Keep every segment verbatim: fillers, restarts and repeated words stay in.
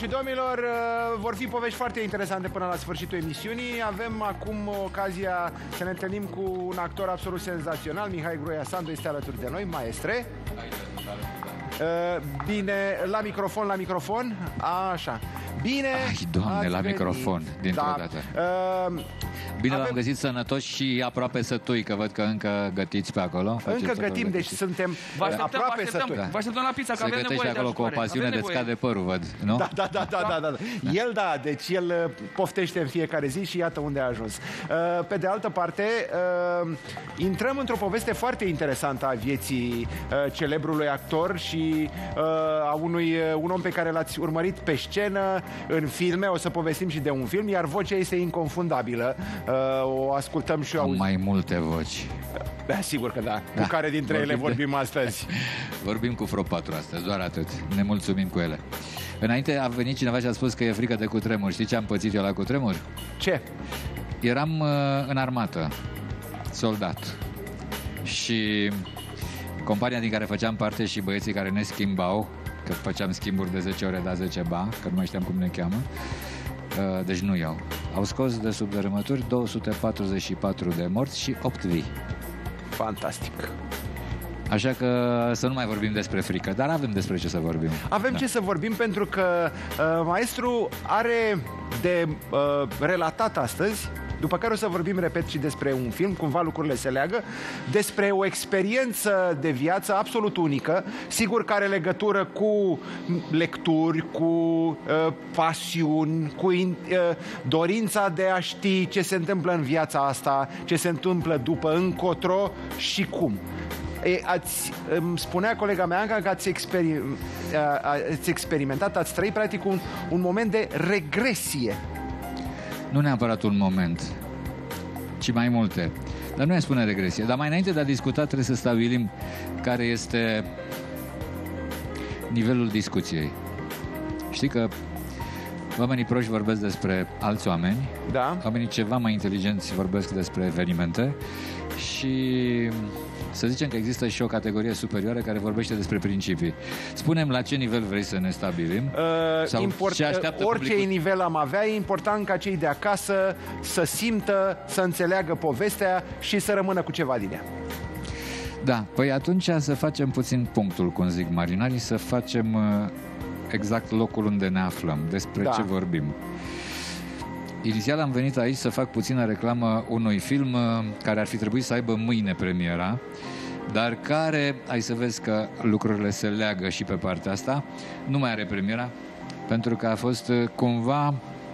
și domnilor, vor fi povești foarte interesante până la sfârșitul emisiunii. Avem acum ocazia să ne întâlnim cu un actor absolut senzațional. Mihai Gruia Sandu este alături de noi, maestre. Bine, la microfon, la microfon. Așa. Bine. Ai, Doamne, la venit. Microfon, dintr-o da. dată. Uh, Bine, avem... v-am găsit sănătoși și aproape sătui, că văd că încă gătiți pe acolo. Încă gătim, deci suntem aproape sătui. Vă așteptăm la pizza, că avem nevoie de acolo cu o pasiune de scade părul, văd, nu? Da, da, da, da, da, da. El, da, deci el poftește în fiecare zi și iată unde a ajuns. Pe de altă parte, intrăm într-o poveste foarte interesantă a vieții celebrului actor și a unui un om pe care l-ați urmărit pe scenă, în filme, o să povestim și de un film, iar vocea este inconfundabilă. O ascultăm și auzim. Mai multe voci. Da, sigur că da. da. Cu care dintre vorbim ele vorbim de... astăzi? Vorbim cu Fro patru astăzi, doar atât. Ne mulțumim cu ele. Înainte a venit cineva și a spus că e frică de cutremur. Știi ce am pățit eu la cutremur? Ce? Eram uh, în armată, soldat. Și compania din care făceam parte și băieții care ne schimbau, că făceam schimburi de zece ore, da zece ba, că nu mai știam cum ne cheamă, uh, deci nu eu. Au scos de sub dărâmături două sute patruzeci și patru de morți și opt vii. Fantastic. Așa că să nu mai vorbim despre frică, dar avem despre ce să vorbim. Avem da. ce să vorbim pentru că uh, maestru are de uh, relatat astăzi, după care o să vorbim, repet, și despre un film, cumva lucrurile se leagă, despre o experiență de viață absolut unică, sigur că are legătură cu lecturi, cu uh, pasiuni, cu in, uh, dorința de a ști ce se întâmplă în viața asta, ce se întâmplă după, încotro și cum. E, ați, îmi spunea colega mea Anca că ați, experi, ați experimentat, ați trăit practic un, un moment de regresie. Nu neapărat un moment, ci mai multe. Dar nu îi spune regresie. Dar mai înainte de a discuta trebuie să stabilim care este nivelul discuției. Știi că oamenii proști vorbesc despre alți oameni, da. Oamenii ceva mai inteligenți vorbesc despre evenimente și să zicem că există și o categorie superioară care vorbește despre principii. Spunem la ce nivel vrei să ne stabilim? Uh, sau import, ce așteaptă orice publicul? nivel am avea, e important ca cei de acasă să simtă, să înțeleagă povestea și să rămână cu ceva din ea. Da, păi atunci să facem puțin punctul, cum zic marinarii, să facem uh, exact locul unde ne aflăm, despre da. ce vorbim. Inițial am venit aici să fac puțină reclamă unui film uh, care ar fi trebuit să aibă mâine premiera, dar care, ai să vezi că lucrurile se leagă și pe partea asta, nu mai are premiera, pentru că a fost uh, cumva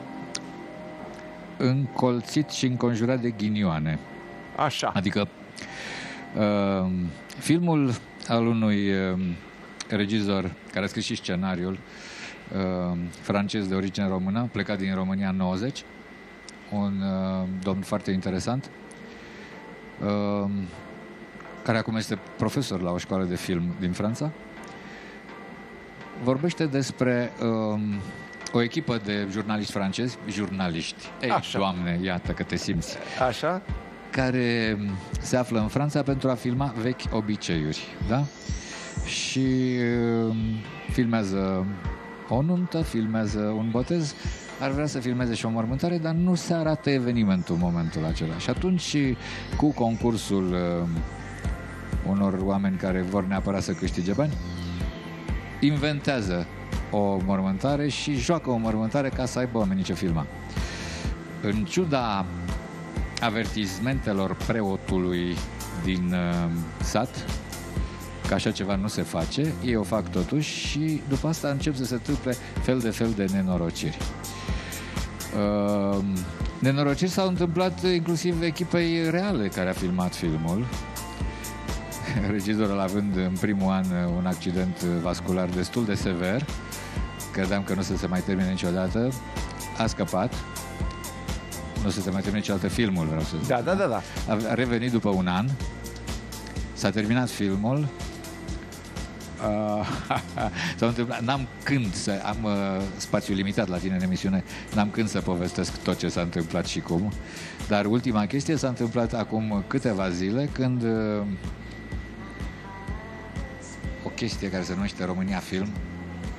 încolțit și înconjurat de ghinioane. Așa. Adică uh, filmul al unui uh, regizor care a scris și scenariul, uh, francez de origine română, plecat din România în nouăzeci, un uh, domn foarte interesant, uh, care acum este profesor la o școală de film din Franța, vorbește despre uh, o echipă de jurnaliști francezi, jurnaliști, ei, Așa. Doamne, iată că te simți, Așa. care se află în Franța pentru a filma vechi obiceiuri, da? Și uh, filmează o nuntă, filmează un botez, ar vrea să filmeze și o mormântare, dar nu se arată evenimentul în momentul acela. Și atunci, cu concursul uh, unor oameni care vor neapărat să câștige bani, inventează o mormântare și joacă o mormântare ca să aibă oamenii ce filma. În ciuda avertismentelor preotului din uh, sat, că așa ceva nu se face, ei o fac totuși și după asta încep să se întâmple fel de fel de nenorociri. Uh, nenorociri s-au întâmplat inclusiv echipei reale care a filmat filmul. Regizorul având în primul an un accident vascular destul de sever, credeam că nu se, se mai termine niciodată, a scăpat. Nu se mai termine niciodată filmul, vreau să zic. Da, da, da, da. A revenit după un an, s-a terminat filmul. Uh, s-a întâmplat, n-am când să am uh, spațiu limitat la tine în emisiune, n-am când să povestesc tot ce s-a întâmplat și cum, dar ultima chestie s-a întâmplat acum câteva zile, când uh, o chestie care se numește România Film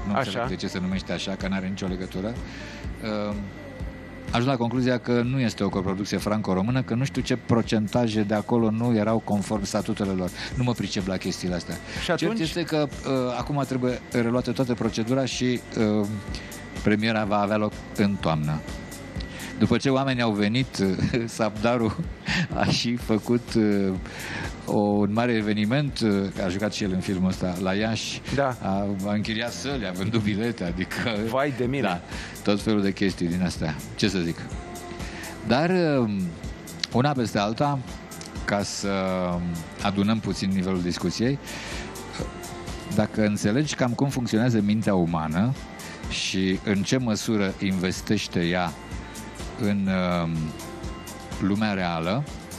nu Așa. înțeleg de ce se numește așa, că n-are nicio legătură. Uh, Ajung la concluzia că nu este o coproducție franco-română, că nu știu ce procentaje de acolo nu erau conform statutelor lor. Nu mă pricep la chestiile astea. Și atunci? Cert este că uh, acum trebuie reluată toată procedura și uh, premiera va avea loc în toamnă. După ce oamenii au venit, uh, Sabdaru a și făcut uh, o, un mare eveniment, uh, a jucat și el în filmul ăsta, la Iași, Da. a, a închiriat săli, a vândut bilete, adică... Vai de mine. Da, tot felul de chestii din astea, ce să zic. Dar una peste alta, ca să adunăm puțin nivelul discuției, dacă înțelegi cam cum funcționează mintea umană și în ce măsură investește ea în lumea reală,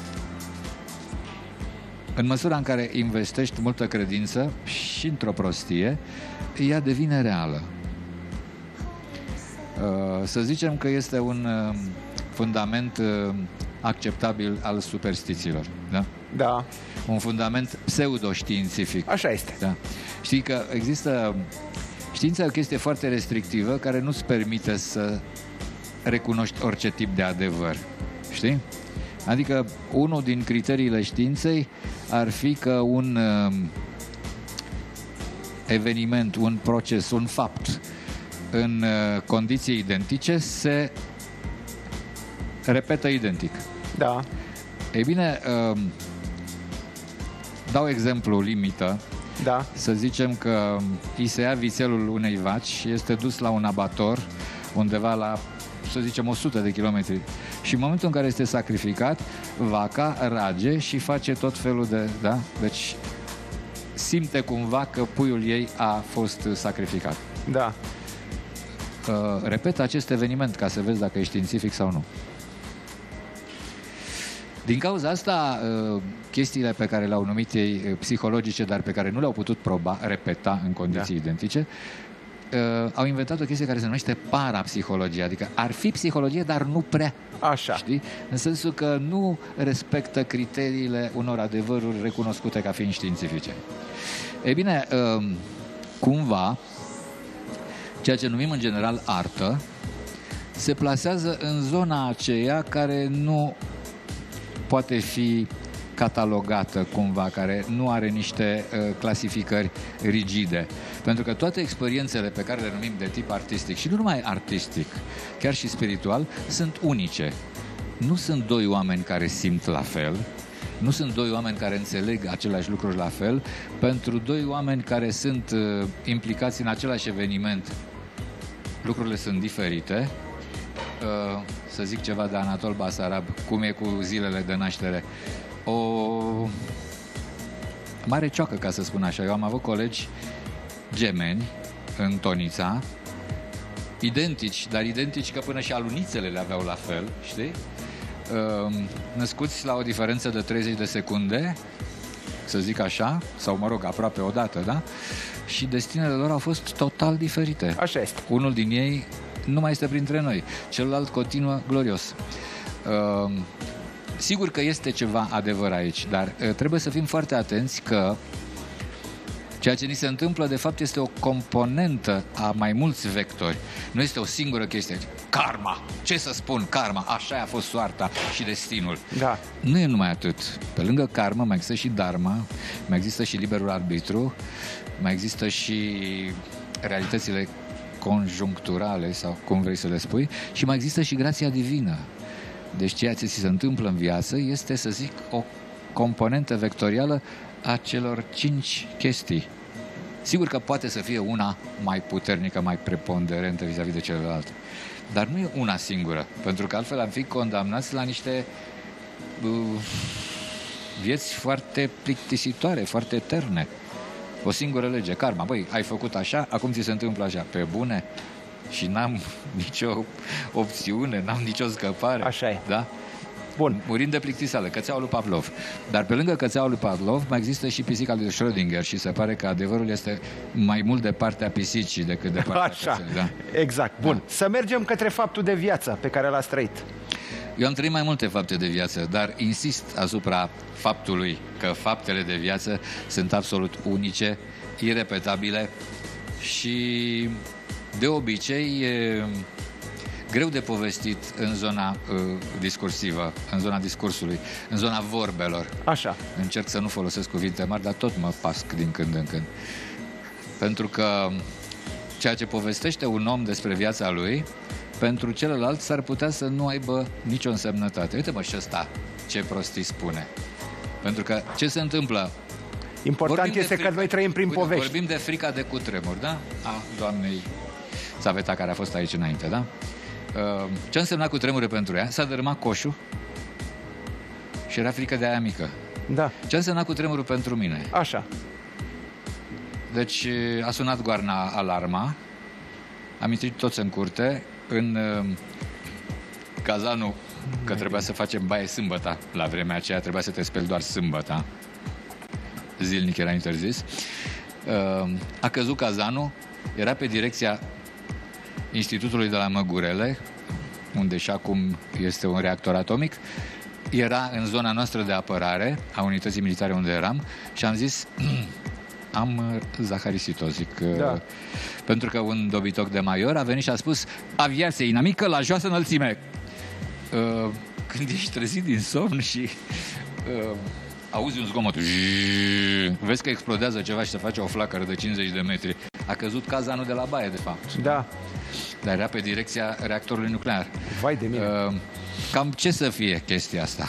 în măsura în care investești multă credință și într-o prostie, ea devine reală. Să zicem că este un fundament acceptabil al superstițiilor. Da? Da. Un fundament pseudoștiințific. Așa este. Da. Știi că există... Știința e o chestie foarte restrictivă care nu-ți permite să recunoști orice tip de adevăr. Știi? Adică unul din criteriile științei ar fi că un uh, eveniment, un proces, un fapt în uh, condiții identice se repetă identic. Da. Ei bine, uh, dau exemplu limită. Da. Să zicem că îi se ia vițelul unei vaci și este dus la un abator undeva la, să zicem, o sută de kilometri. Și în momentul în care este sacrificat, vaca rage și face tot felul de... Da? Deci simte cumva că puiul ei a fost sacrificat. Da. Uh, repetă acest eveniment ca să vezi dacă e științific sau nu. Din cauza asta, uh, chestiile pe care le-au numit ei psihologice, dar pe care nu le-au putut proba, repeta în condiții da. identice, uh, au inventat o chestie care se numește parapsihologie, adică ar fi psihologie, dar nu prea. Așa. Știi? În sensul că nu respectă criteriile unor adevăruri recunoscute ca fiind științifice. Ei bine, uh, cumva, ceea ce numim în general artă, se plasează în zona aceea care nu poate fi catalogată cumva, care nu are niște uh, clasificări rigide. Pentru că toate experiențele pe care le numim de tip artistic, și nu numai artistic, chiar și spiritual, sunt unice. Nu sunt doi oameni care simt la fel, nu sunt doi oameni care înțeleg aceleași lucruri la fel, pentru doi oameni care sunt uh, implicați în același eveniment, lucrurile sunt diferite. Uh, să zic ceva de Anatol Basarab, cum e cu zilele de naștere. O mare cioacă, ca să spun așa. Eu am avut colegi gemeni în Tonița, identici, dar identici că până și alunițele le aveau la fel, știi? Uh, născuți la o diferență de treizeci de secunde, să zic așa, sau mă rog, aproape odată, da? Și destinele lor au fost total diferite. Așa este. Unul din ei nu mai este printre noi, celălalt continuă glorios. Uh, sigur că este ceva adevăr aici, dar uh, trebuie să fim foarte atenți că ceea ce ni se întâmplă, de fapt, este o componentă a mai mulți vectori. Nu este o singură chestie. Karma! Ce să spun? Karma! Așa a fost soarta și destinul. Da. Nu e numai atât. Pe lângă karma mai există și dharma, mai există și liberul arbitru, mai există și realitățile conjuncturale, sau cum vrei să le spui, și mai există și grația divină. Deci ceea ce ți se întâmplă în viață este, să zic, o componentă vectorială a celor cinci chestii. Sigur că poate să fie una mai puternică, mai preponderentă vis-a-vis de celelalte, dar nu e una singură, pentru că altfel am fi condamnați la niște uh, vieți foarte plictisitoare, foarte eterne. O singură lege, karma. Băi, ai făcut așa, acum ți se întâmplă așa. Pe bune? Și n-am nicio opțiune, n-am nicio scăpare. Așa e. Da? Bun. Murim de plictiseală, cățeaua lui Pavlov. Dar pe lângă cățeaua lui Pavlov mai există și pisica lui Schrödinger și se pare că adevărul este mai mult de partea pisicii decât de partea Așa. căței. Da. Exact. Bun. Da. Să mergem către faptul de viață pe care l-ați trăit. Eu am trăit mai multe fapte de viață, dar insist asupra faptului că faptele de viață sunt absolut unice, irepetabile și de obicei e greu de povestit în zona uh, discursivă, în zona discursului, în zona vorbelor. Așa. Încerc să nu folosesc cuvinte mari, dar tot mă pasc din când în când. Pentru că ceea ce povestește un om despre viața lui, pentru celălalt s-ar putea să nu aibă nicio însemnătate. Uite-mă și ăsta ce prostii spune. Pentru că ce se întâmplă? Important Vorbim este frica, că noi trăim prin uite, povești. Vorbim de frica de cutremur, da? A doamnei Țaveta, care a fost aici înainte, da? Ce a însemnat cutremurul pentru ea? S-a dărâmat coșul și era frică de aia mică. Da. Ce a însemnat cutremurul pentru mine? Așa. Deci a sunat goarna alarma, am intrat toți în curte, în uh, cazanul, că trebuia să facem baie sâmbăta, la vremea aceea trebuia să te speli doar sâmbăta, zilnic era interzis, uh, a căzut cazanul, era pe direcția Institutului de la Măgurele, unde și acum este un reactor atomic, era în zona noastră de apărare, a unității militare unde eram, și am zis... am zaharisit-o, zic, da. Pentru că un dobitoc de major a venit și a spus aviație inamică la joasă înălțime. Când ești trezit din somn și auzi un zgomot, vezi că explodează ceva și se face o flacără de cincizeci de metri. A căzut cazanul de la baie, de fapt. Da. Dar era pe direcția reactorului nuclear. Vai de mine. Cam ce să fie chestia asta?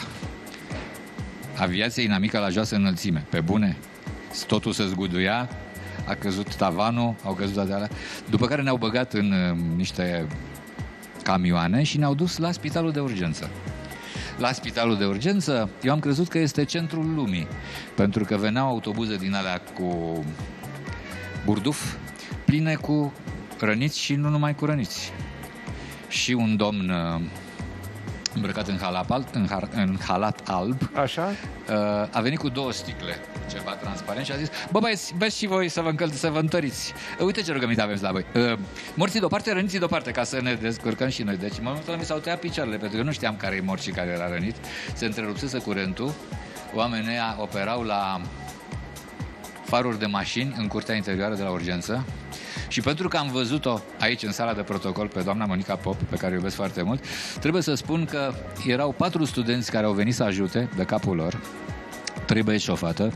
Aviație inamică la joasă înălțime. Pe bune? Totul se zguduia, a căzut tavanul, au căzut toate alea. După care ne-au băgat în uh, niște camioane și ne-au dus la spitalul de urgență. La spitalul de urgență, eu am crezut că este centrul lumii, pentru că veneau autobuze din alea cu burduf, pline cu răniți și nu numai cu răniți. Și un domn uh, îmbrăcat în halat alb, în, har, în halat alb. Așa? Uh, a venit cu două sticle, ceva transparent, și a zis: bă, băieți, beți și voi să vă încălziți, să vă întăriți. Uh, uite ce rugăminte avem la voi. Uh, morții deoparte, răniții deoparte, ca să ne descurcăm și noi. Deci, în momentul ăla mi s-au tăiat picioarele, pentru că nu știam care e mort și care era rănit. Se întrerupsese curentul. Oamenii ăia operau la faruri de mașini în curtea interioară de la urgență. Și pentru că am văzut-o aici în sala de protocol pe doamna Monica Pop, pe care o iubesc foarte mult, trebuie să spun că erau patru studenți care au venit să ajute de capul lor, trei băieți și o fată,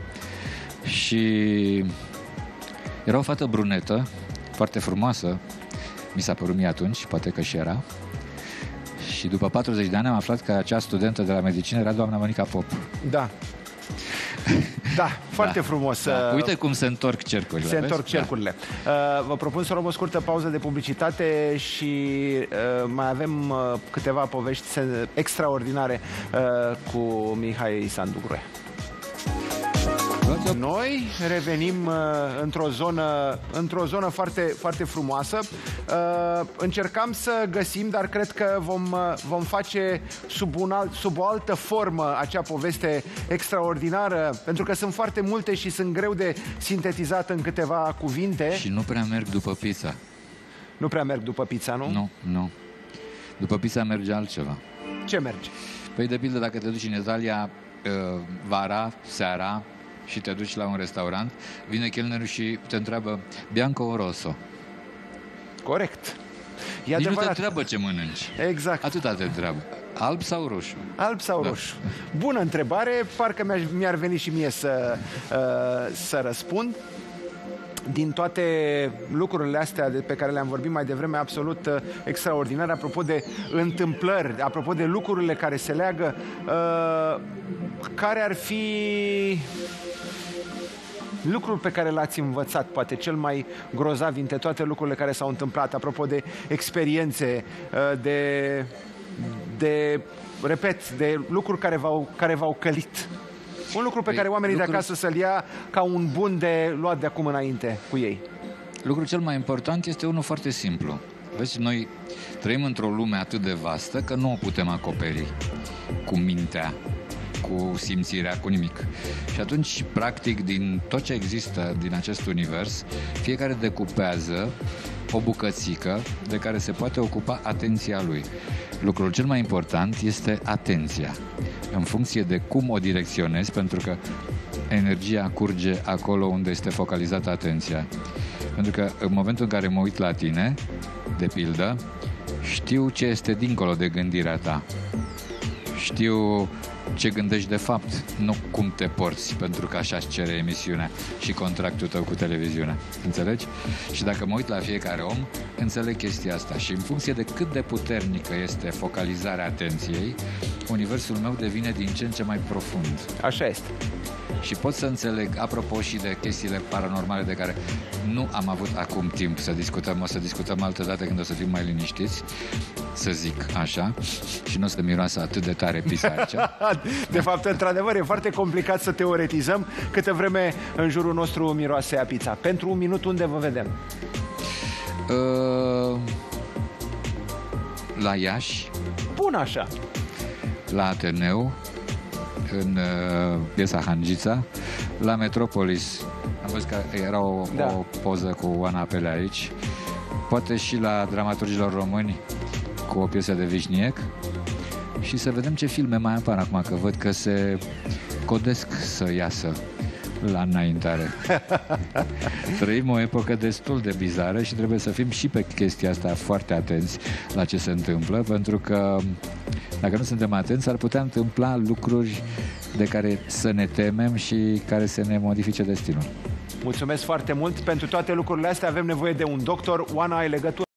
și era o fată brunetă, foarte frumoasă, mi s-a părut mie atunci, poate că și era, și după patruzeci de ani am aflat că acea studentă de la medicină era doamna Monica Pop. Da. Da, foarte da, frumos. Da. Uite cum se întorc cercurile. Se vezi? întorc cercurile. Da. Uh, vă propun să luăm o scurtă pauză de publicitate și uh, mai avem uh, câteva povești extraordinare uh, cu Mihai Sandu Gruia. Noi revenim uh, într-o zonă, într-o zonă foarte, foarte frumoasă. Uh, încercam să găsim, dar cred că vom, uh, vom face sub, un alt, sub o altă formă acea poveste extraordinară, pentru că sunt foarte multe și sunt greu de sintetizat în câteva cuvinte. Și nu prea merg după pizza. Nu prea merg după pizza, nu? Nu, nu. După pizza merge altceva. Ce merge? Păi, de pildă, dacă te duci în Italia uh, vara, seara, și te duci la un restaurant, vine chelnerul și te întreabă bianco o rosso. Corect. E Nici adevărat. nu te întreabă ce mănânci. Exact. Atâta te întreabă. Alb sau roșu? Alb sau da. roșu? Bună întrebare. Parcă mi-ar veni și mie să, uh, să răspund. Din toate lucrurile astea de pe care le-am vorbit mai devreme, absolut uh, extraordinare, apropo de întâmplări, apropo de lucrurile care se leagă, uh, care ar fi lucruri pe care l-ați învățat, poate cel mai grozav dintre toate lucrurile care s-au întâmplat, apropo de experiențe, de, de repet, de lucruri care v-au, care v-au călit. Un lucru pe păi, care oamenii lucru... de acasă să-l ia ca un bun de luat de acum înainte cu ei. Lucrul cel mai important este unul foarte simplu. Vezi, noi trăim într-o lume atât de vastă că nu o putem acoperi cu mintea, cu simțirea, cu nimic. Și atunci, practic, din tot ce există din acest univers, fiecare decupează o bucățică de care se poate ocupa atenția lui. Lucrul cel mai important este atenția, în funcție de cum o direcționezi, pentru că energia curge acolo unde este focalizată atenția. Pentru că în momentul în care mă uit la tine, de pildă, știu ce este dincolo de gândirea ta. Știu ce gândești de fapt, nu cum te porți, pentru că așa îți cere emisiunea și contractul tău cu televiziunea. Înțelegi? Și dacă mă uit la fiecare om, înțeleg chestia asta. Și în funcție de cât de puternică este focalizarea atenției, universul meu devine din ce în ce mai profund. Așa este. Și pot să înțeleg, apropo și de chestiile paranormale de care nu am avut acum timp să discutăm, o să discutăm altă dată când o să fim mai liniștiți, să zic așa, și nu o să miroasă atât de tare pisa aici. De fapt, într-adevăr, e foarte complicat să teoretizăm câtă vreme în jurul nostru miroase a pizza. Pentru un minut, unde vă vedem? Uh, la Iași. Bun așa. La Ateneu, în uh, piesa Hangița, la Metropolis. Am văzut că era o, da. o poză cu Oana Apele aici. Poate și la Dramaturgilor Români cu o piesă de Vișniec. Și să vedem ce filme mai apar acum, că văd că se codesc să iasă la înaintare. Trăim o epocă destul de bizară și trebuie să fim și pe chestia asta foarte atenți la ce se întâmplă, pentru că dacă nu suntem atenți, ar putea întâmpla lucruri de care să ne temem și care să ne modifice destinul. Mulțumesc foarte mult. Pentru toate lucrurile astea avem nevoie de un doctor. Oana, ai legătură?